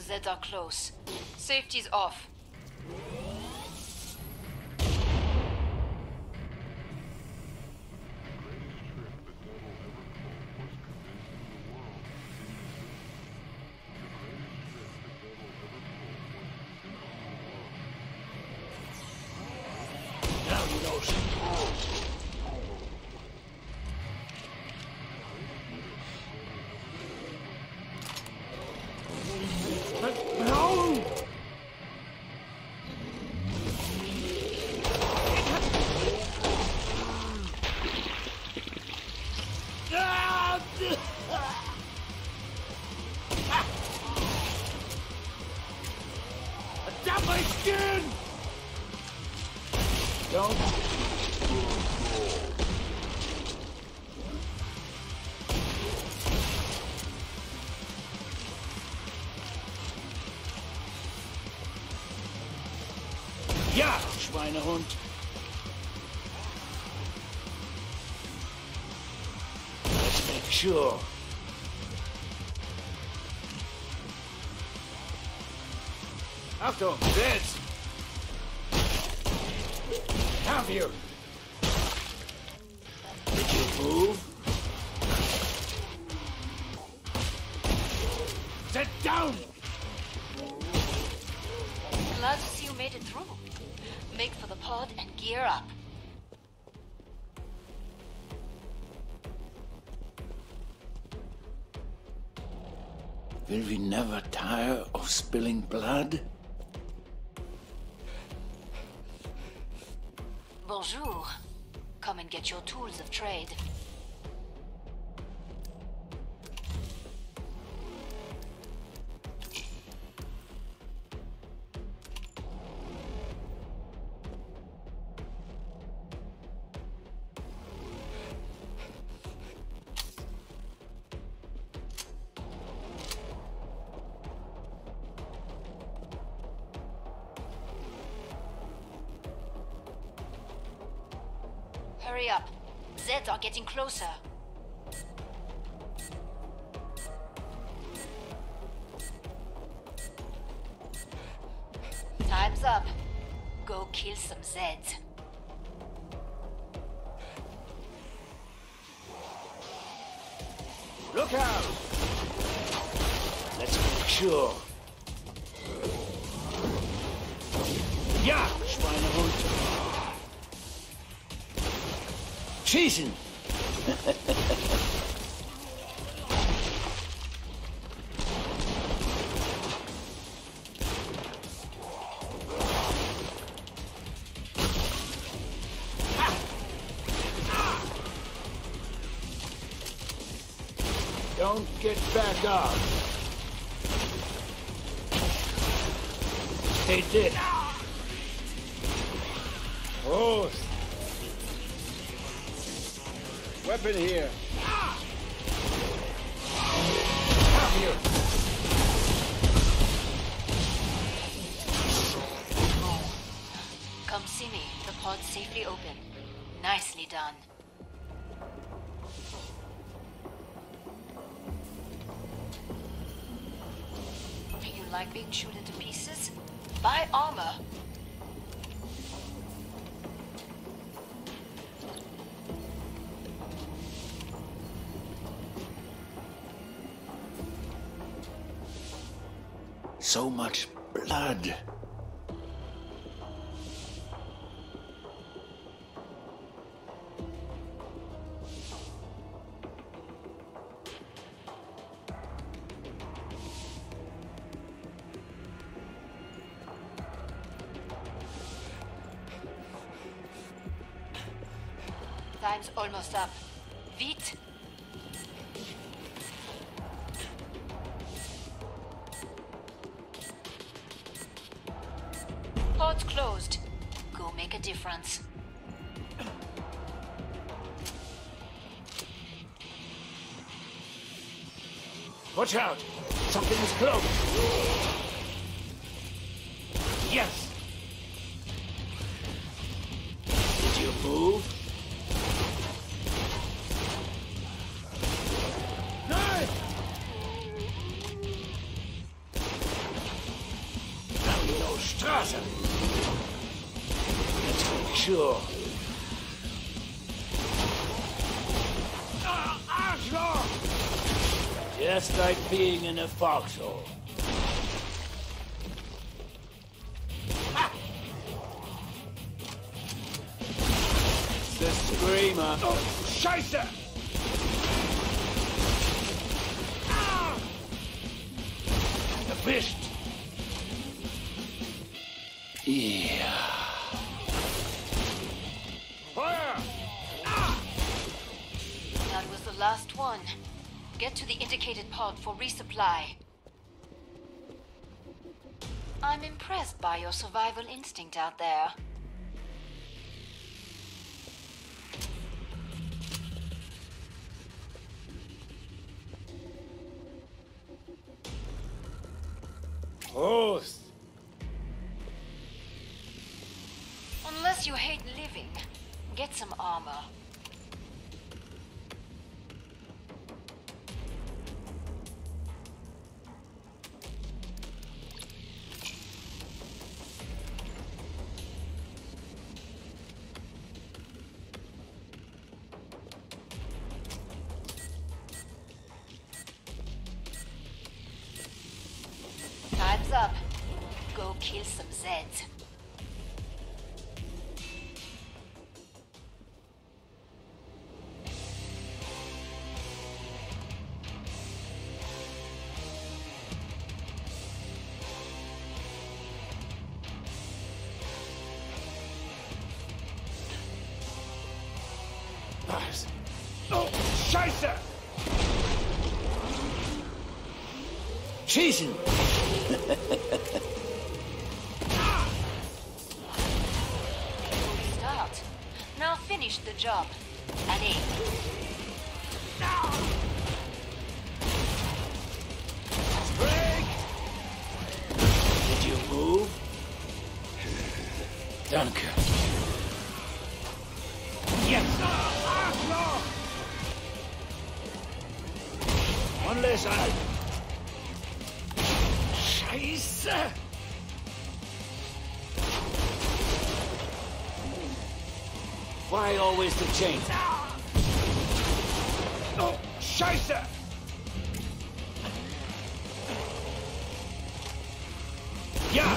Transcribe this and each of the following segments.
Zeds are close. Safety's off. Damn my skin! Don't. Ja, Schweinehund. Let's make sure. Achtung, Zeds! Have you? Did you move? Sit down! Glad to see you made it through. Make for the pod and gear up. Will we never tire of spilling blood? Bonjour. Come and get your tools of trade. Hurry up. Zeds are getting closer. Time's up. Go kill some Zeds. Look out! Let's make sure. Ja, Schweinehund! Schießen! Don't get back up. Stay dead. Oh. Weapon here. Have you? Come see me. The pod's safely open. Nicely done. You like being chewed into pieces? Buy armor. So much blood. Time's almost up. Vite! Pod's closed. Go make a difference. Watch out! Something is close! Yes! Did you move? sure. Just like being in a foxhole. It's the screamer. Oh, Scheiße! Erwischt. Yeah. Feuer! That was the last one. Get to the indicated pod for resupply. I'm impressed by your survival instinct out there. Prost. Unless you hate living, get some armor. Time's up. Go kill some Zeds. Was? Oh, Scheiße! Schießen! Start. Now finish the job. Allez. Break! Did you move? Danke. Yes! Arschloch! One less out. Scheiße! Why always the change? Oh, Scheiße! Ja!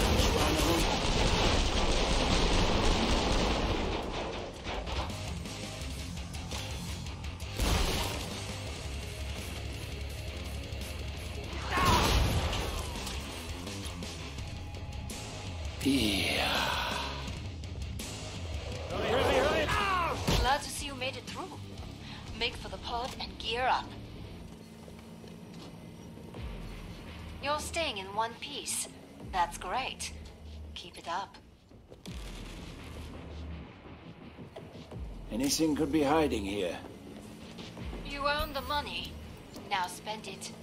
Yeah. Glad to see you made it through. Make for the pod and gear up. You're staying in one piece. That's great. Keep it up. Anything could be hiding here. You earned the money. Now spend it.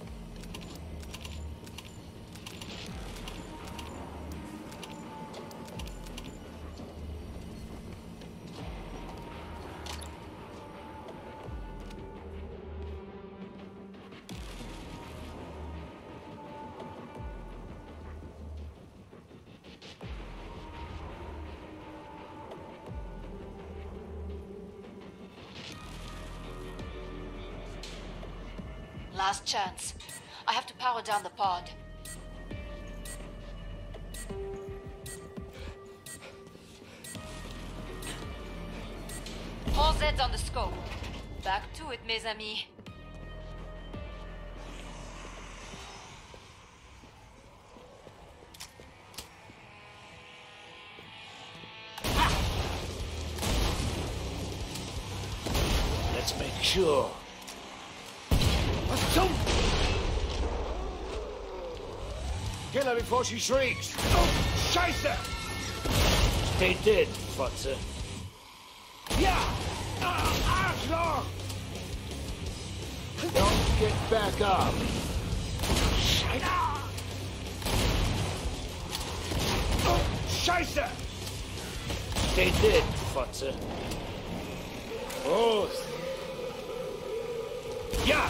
Last chance. I have to power down the pod. All Zeds on the scope. Back to it, mes amis. Let's make sure. Kill her before she shrieks! Oh, Scheiße! Stay dead, Fotze. Ja! Arschloch! Don't get back up. Scheiße! Oh, Scheiße! Stay dead, Fotze. Prost! Ja!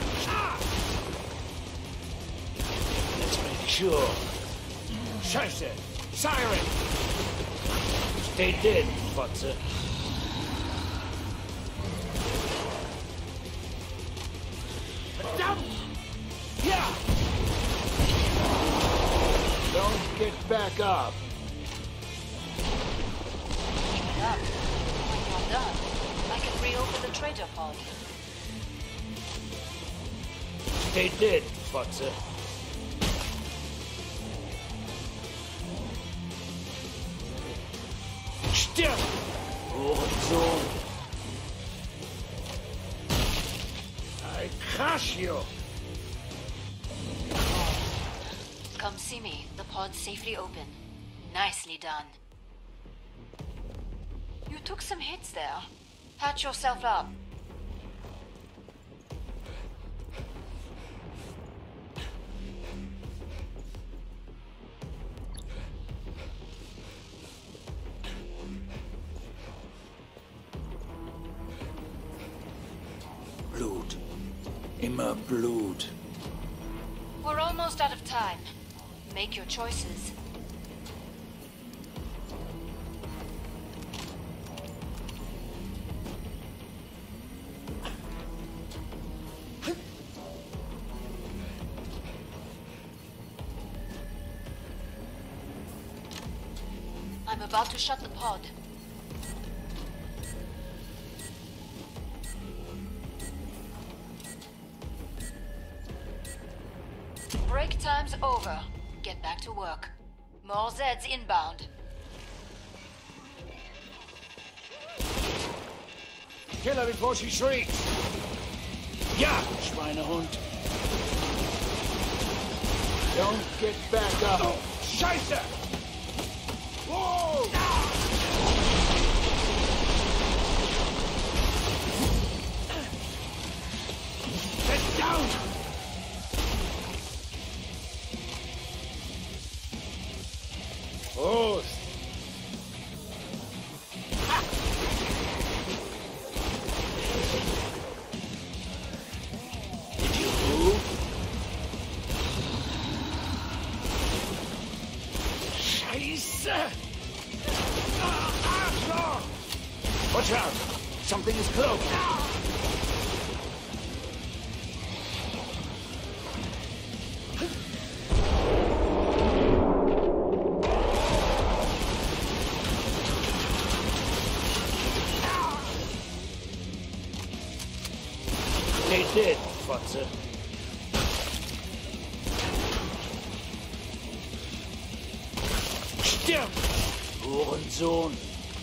Let's make sure. Scheiße! Siren! Stay dead, Fotze. back up. Keep it up. When you're done, I can reopen the trader pod. Stay dead, Futzer. Stirb! Hurensohn! I crush you! Come see me. The pod's safely open. Nicely done. You took some hits there. Patch yourself up. Blut. Immer Blut. We're almost out of time. Make your choices. I'm about to shut the pod. Break time's over. Get back to work. More Zeds inbound. Kill her before she shrieks! Ja, Schweinehund. Don't get back up! Oh, Scheiße! Whoa! Get down! Prost! Did you move? Scheiße! Arschloch! Watch out! Something is close! Stay dead, Futzer. Stirb! Hurensohn!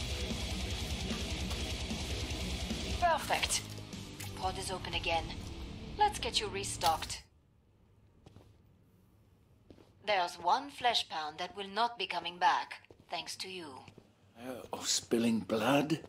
Perfect. Pod is open again. Let's get you restocked. There's one flesh pound that will not be coming back, thanks to you. Of spilling blood?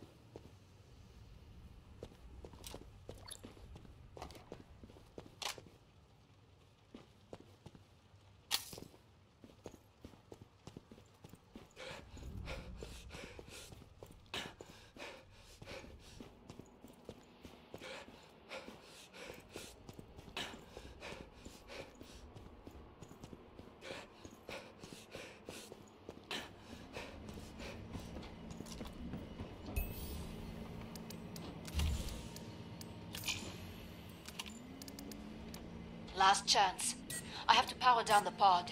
Last chance. I have to power down the pod.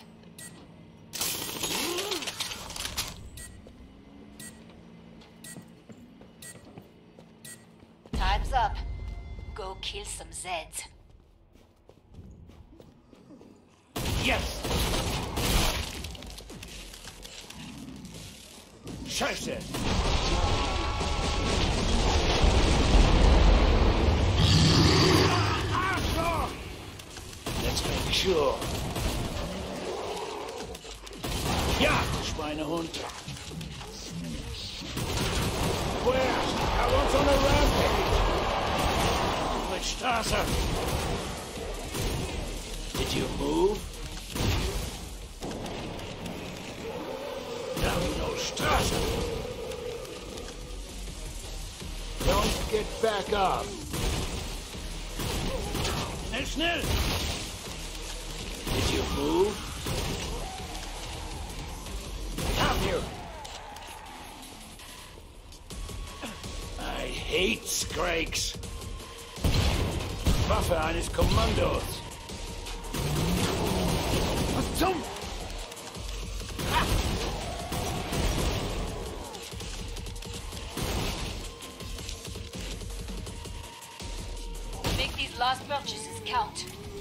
Time's up. Go kill some Zeds. Yes! Scheiße! Arschloch! Let's make sure. Ja, Schweinehund! Where? I want on a rampage! Which Straße? Did you move? No, Straße! Don't get back up! Schnell! Did you move? Come here! I hate Skrakes! Waffe eines Kommandos! Was zum? Ha! Last purchases count.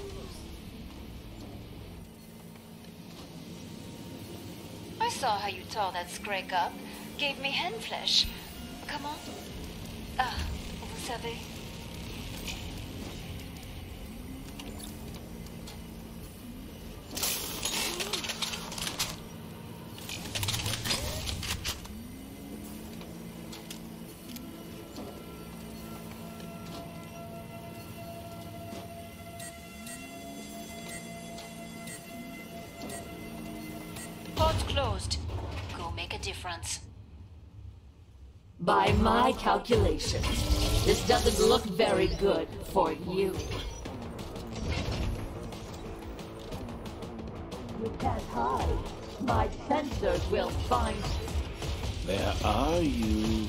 I saw how you tore that Scrake up. Gave me hen flesh. Comment? Ah, vous savez. Port closed. Go make a difference. By my calculations, this doesn't look very good for you. You can't hide. My sensors will find you. Where are you?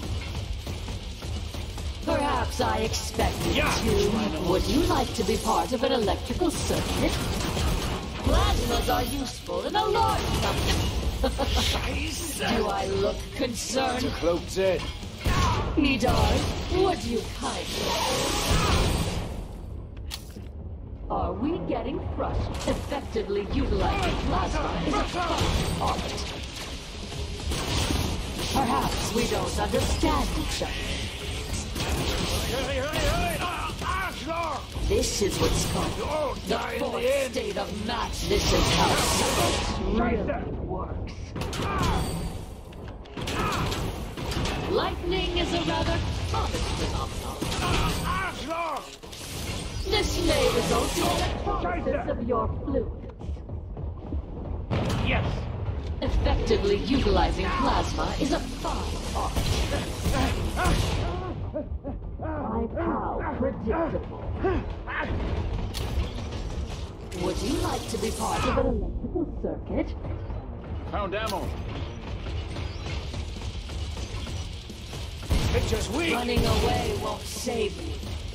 Perhaps I expected you. Would you like to be part of an electrical circuit? Plasmas are useful in a large number. Do I look concerned? The cloak's in. Edar, would you kindly? Are we getting crushed? Effectively utilizing plasma is a fine art. Perhaps we don't understand each other. This is what's called the fourth state of match. This is how science really works. Lightning is a rather common phenomenon. This may result in electrolysis of your fluids. Yes. Effectively utilizing plasma is a fine art. How predictable. Would you like to be part of an electrical circuit? Found ammo. Picture's weak. Running away won't save you.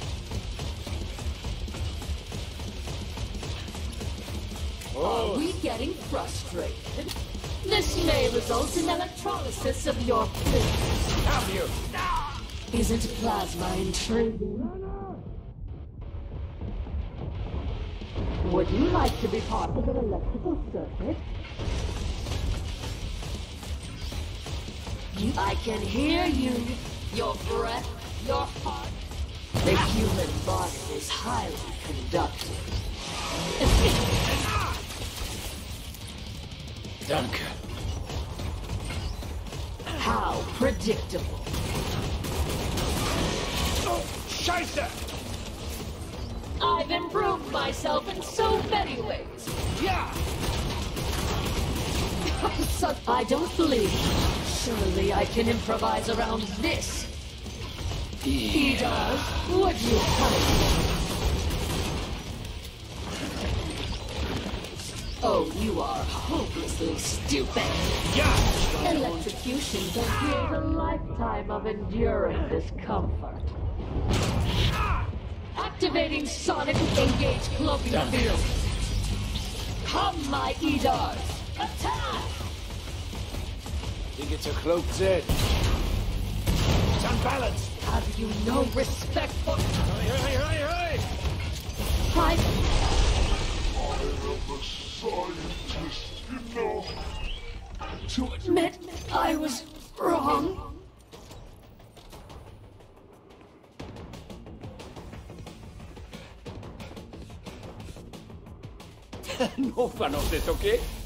Are we getting frustrated? This may result in electrolysis of your fluids. Have you? Isn't plasma intriguing? Would you like to be part of an electrical circuit? I can hear you, your breath, your heart. The human body is highly conductive. Danke. How predictable. Oh, Scheiße! I've improved myself in so many ways. Yeah! I don't believe. Surely I can improvise around this. He does. Would you kindly? Oh, you are hopelessly stupid. Yeah! Electrocution can create a lifetime of enduring discomfort. Activating sonic engage cloaking field. Come, my Edars! Attack! Think it's a cloak's in. It's unbalanced. Have you no respect for... Hey! I... am a scientist, you know. To admit I was wrong. No fun of this, okay?